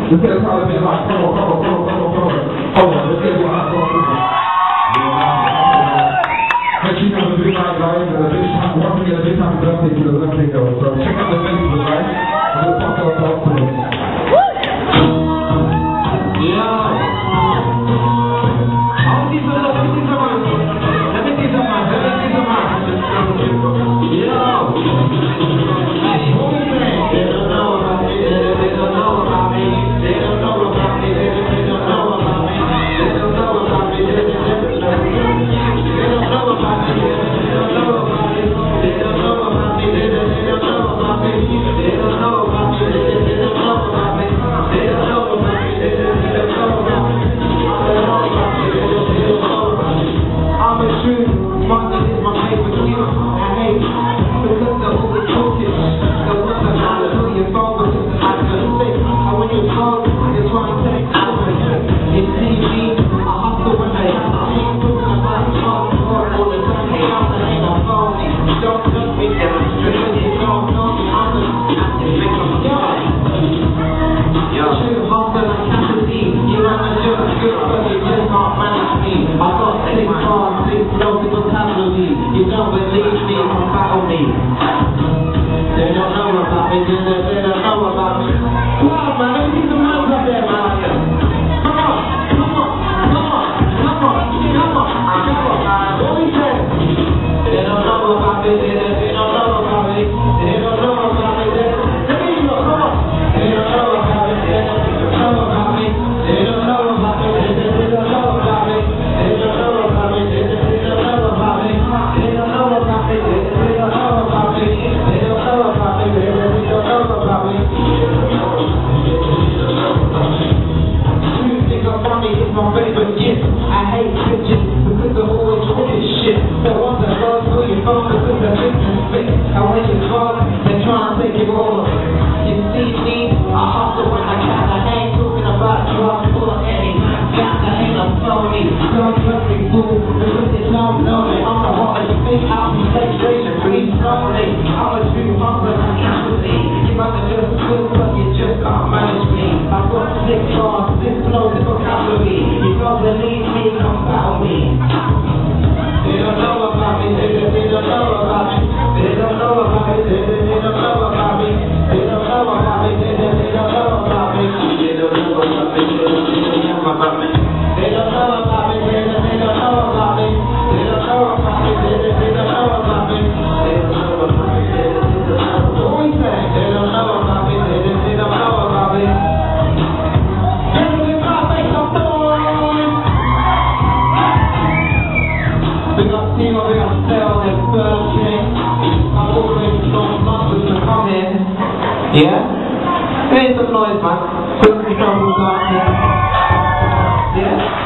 Let's get a crowd of it like, come on. Hold on, let's get it like, come on. Make sure you have a big night, guys, and a big time, once again, a big happy birthday to the birthday girl. So check out the Facebook, guys. I'm going to talk about today. You don't believe me, follow me. They don't know about me, they don't know about me. Come on, man, let me see some hands up there, man. Come on. What we say? They don't know about me, they don't know about me. They don't know about me, let me go, come on. They don't know about me, they don't know about me. They don't know about me, they don't know about me. They don't know about me, they don't know about me. They don't know about me, they don't know about me. They don't know about me, they don't know about me. You think I'm funny, it's my favorite gift. I hate bitches because they're always with this shit. So once I go through your phone because I think it's fake. And when you call, they're trying to take it over. You see me, I hustle when I can. I ain't talking about drugs or any. I ain't a phony. Don't trust me, fool, because they don't know me. I'm the one that you think I'll be frustration. Breathe slowly. I'm a true hustler, I'm casualty. You might have just good, but you just can't manage me. I've got 6 bars, 6 flows, 6 vocabulary. You don't believe me, come battle me. They don't know about me, they don't know about me. They don't know about me, they don't know about me. They don't know about me, they don't know about me. They don't know about me, they don't know about me. They don't know about me, they don't know about me. They don't know about me, they don't know about me. They don't know about me, they don't know about me. What we say? They don't know about me, they don't know about me. Big up team, big up sales, there's first thing. I'm always long months to come here. Yeah? Make some noise, man. Put some troubles out here. Yeah?